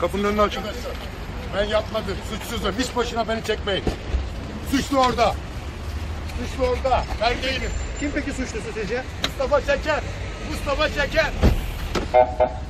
Kapının önünü açın. Ben yapmadım. Suçsuzum. Hiç boşuna beni çekmeyin. Suçlu orada. Suçlu orada. Ben değilim. Kim peki suçlusu sizce? Mustafa Şeker. Mustafa Şeker.